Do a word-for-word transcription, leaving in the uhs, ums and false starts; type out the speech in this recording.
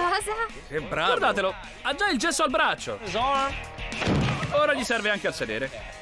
Cosa? Che bravo. Guardatelo, ha già il gesso al braccio. Ora gli serve anche al sedere.